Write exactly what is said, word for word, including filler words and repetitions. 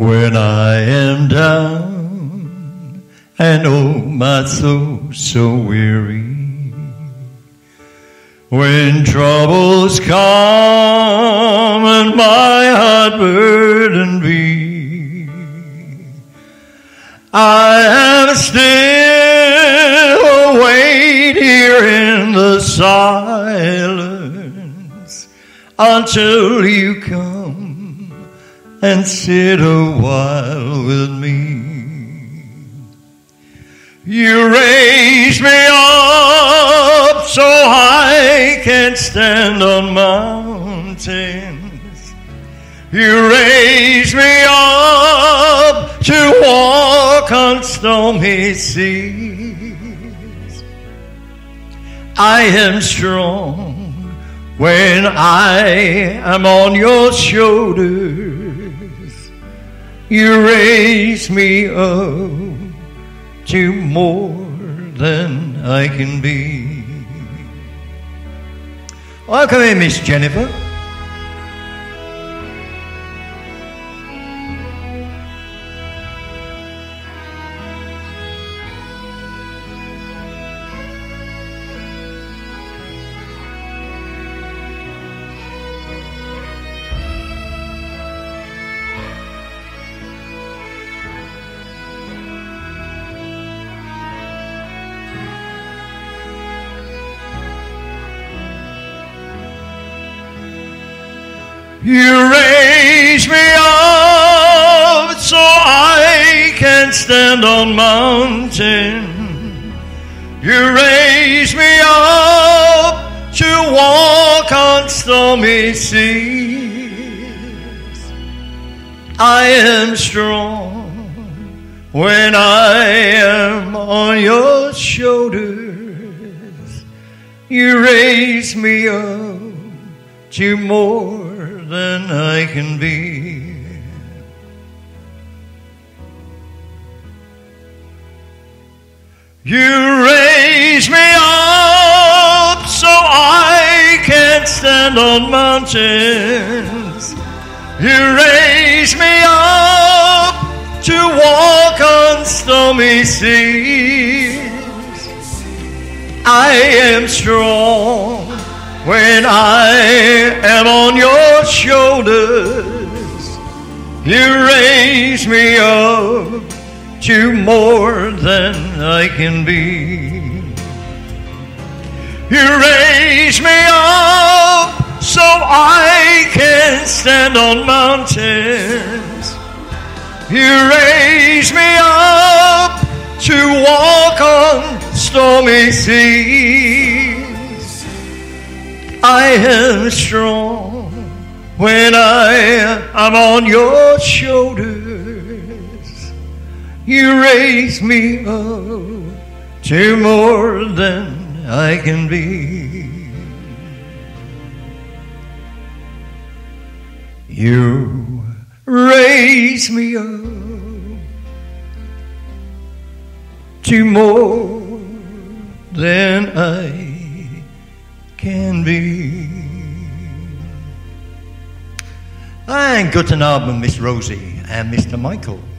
When I am down and oh my soul so weary, when troubles come and my heart burden be, I am still wait here in the silence until you come and sit a while with me. You raise me up so I can stand on mountains. You raise me up to walk on stormy seas. I am strong when I am on your shoulders. You raise me up to more than I can be. Welcome in, Miss Jennifer. You raise me up so I can stand on mountain. You raise me up to walk on stormy seas. I am strong when I am on your shoulders. You raise me up to more than I can be. You raise me up so I can stand on mountains. You raise me up to walk on stormy seas. I am strong when I am on your shoulders. You raise me up to more than I can be. You raise me up so I can stand on mountains. You raise me up to walk on stormy seas. I am strong when I am on your shoulders. You raise me up to more than I can be. You raise me up to more than I can be. And guten Abend, Miss Rosie and Mister Michael.